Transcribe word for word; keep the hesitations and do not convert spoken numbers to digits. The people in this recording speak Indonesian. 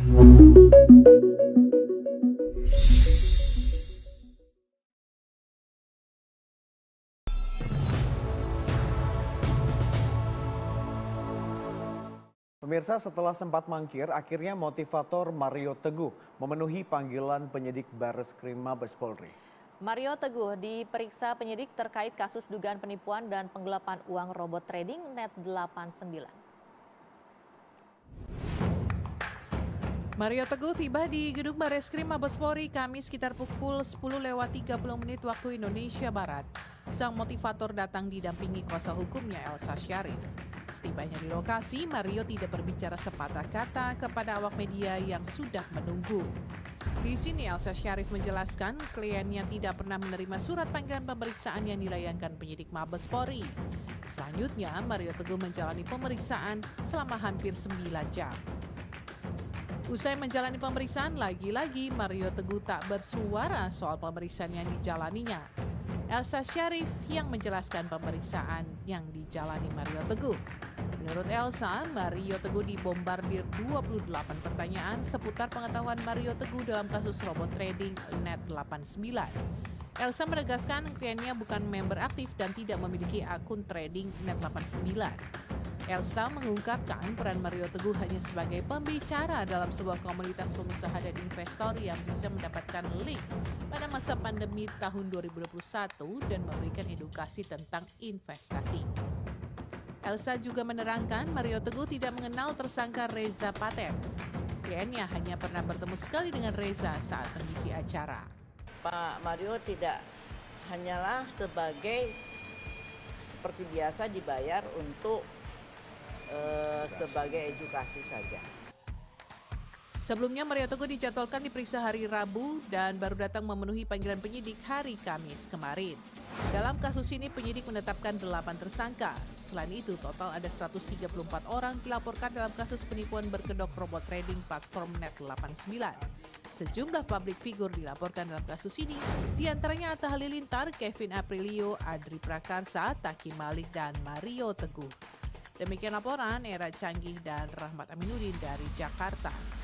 Pemirsa, setelah sempat mangkir, akhirnya motivator Mario Teguh memenuhi panggilan penyidik Barreskrim Mabes Polri. Mario Teguh diperiksa penyidik terkait kasus dugaan penipuan dan penggelapan uang robot trading Net delapan puluh sembilan. Mario Teguh tiba di gedung Barreskrim Mabes Polri Kamis sekitar pukul sepuluh lewat tiga puluh menit waktu Indonesia Barat. Sang motivator datang didampingi kuasa hukumnya Elsa Syarif. Setibanya di lokasi, Mario tidak berbicara sepatah kata kepada awak media yang sudah menunggu. Di sini Elsa Syarif menjelaskan kliennya tidak pernah menerima surat panggilan pemeriksaan yang dilayangkan penyidik Mabes Polri. Selanjutnya, Mario Teguh menjalani pemeriksaan selama hampir sembilan jam. Usai menjalani pemeriksaan, lagi-lagi Mario Teguh tak bersuara soal pemeriksaan yang dijalaninya. Elsa Syarif yang menjelaskan pemeriksaan yang dijalani Mario Teguh. Menurut Elsa, Mario Teguh dibombardir dua puluh delapan pertanyaan seputar pengetahuan Mario Teguh dalam kasus robot trading Net delapan puluh sembilan. Elsa menegaskan kliennya bukan member aktif dan tidak memiliki akun trading Net delapan puluh sembilan. Elsa mengungkapkan peran Mario Teguh hanya sebagai pembicara dalam sebuah komunitas pengusaha dan investor yang bisa mendapatkan link pada masa pandemi tahun dua ribu dua puluh satu dan memberikan edukasi tentang investasi. Elsa juga menerangkan Mario Teguh tidak mengenal tersangka Reza Paten. Kliennya hanya pernah bertemu sekali dengan Reza saat mengisi acara. Pak Mario tidak hanyalah sebagai seperti biasa dibayar untuk Uh, sebagai edukasi saja. Sebelumnya Mario Teguh dijadwalkan diperiksa hari Rabu dan baru datang memenuhi panggilan penyidik hari Kamis kemarin. Dalam kasus ini penyidik menetapkan delapan tersangka. Selain itu total ada seratus tiga puluh empat orang dilaporkan dalam kasus penipuan berkedok robot trading platform Net delapan puluh sembilan. Sejumlah publik figur dilaporkan dalam kasus ini, diantaranya Atta Halilintar, Kevin Aprilio, Adri Prakarsa, Taki Malik, dan Mario Teguh. Demikian laporan Era Canggih dan Rahmat Aminuddin dari Jakarta.